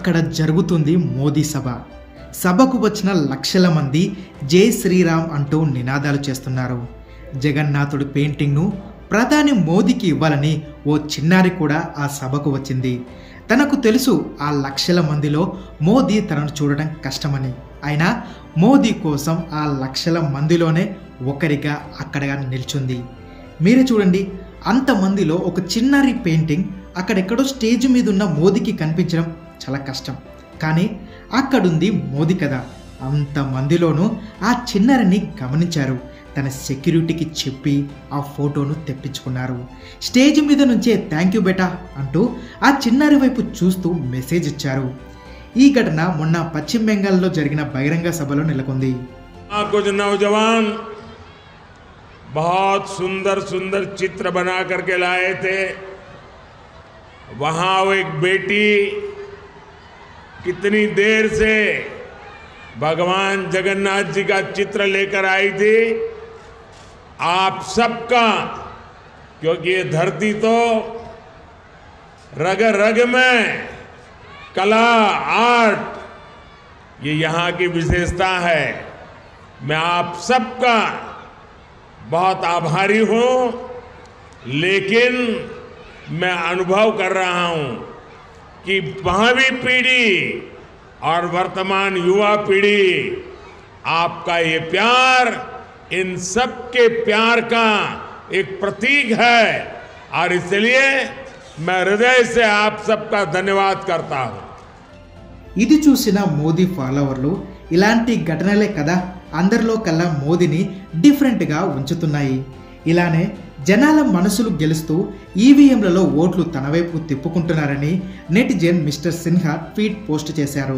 అక్కడ జరుగుతుంది మోదీ సభ. సభకు వచ్చిన లక్షల మంది జై శ్రీరామ్ అంటూ నినాదాలు చేస్తున్నారు. జగన్నాథుడి పెయింటింగ్ను ప్రధాని మోదీకి ఇవ్వాలని ఓ చిన్నారి కూడా ఆ సభకు వచ్చింది. తనకు తెలుసు ఆ లక్షల మందిలో మోదీ తనను చూడడం కష్టమని. అయినా మోదీ కోసం ఆ లక్షల మందిలోనే ఒకరిగా అక్కడగా నిల్చుంది. మీరే చూడండి, అంతమందిలో ఒక చిన్నారి పెయింటింగ్ అక్కడెక్కడో స్టేజ్ మీద ఉన్న మోదీకి కనిపించడం చాలా కష్టం. కానీ అక్కడుంది మోదీ కదా. అంతమందిలోనూ ఆ చిన్నారిని గమనించారు. తన సెక్యూరిటీకి చెప్పి ఆ ఫోటోను తెప్పించుకున్నారు. స్టేజ్ మీద నుంచే థ్యాంక్ యూ బేటా అంటూ ఆ చిన్నారి వైపు చూస్తూ మెసేజ్ ఇచ్చారు. ఈ ఘటన మొన్న పశ్చిమ బెంగాల్లో జరిగిన బహిరంగ సభలో నెలకొంది. कुछ नौजवान बहुत सुंदर सुंदर चित्र बना करके लाए थे. वहां वो एक बेटी कितनी देर से भगवान जगन्नाथ जी का चित्र लेकर आई थी. आप सबका, क्योंकि ये धरती तो रग रग में कला आर्ट ये यहाँ की विशेषता है. मैं आप सबका बहुत आभारी हूँ, लेकिन मैं अनुभव कर रहा हूँ कि भावी पीढ़ी और वर्तमान युवा पीढ़ी आपका ये प्यार इन सब के प्यार का एक प्रतीक है. और इसलिए मैं हृदय से आप सबका धन्यवाद करता हूँ. ఇది చూసిన మోదీ ఫాలోవర్లు ఇలాంటి ఘటనలే కదా అందరిలో కల్లా మోదీని డిఫరెంట్గా ఉంచుతున్నాయి. ఇలానే జనాల మనసులు గెలుస్తూ ఈవీఎంలలో ఓట్లు తన వైపు తిప్పుకుంటున్నారని netizen Mister Sinha tweet post చేశారు.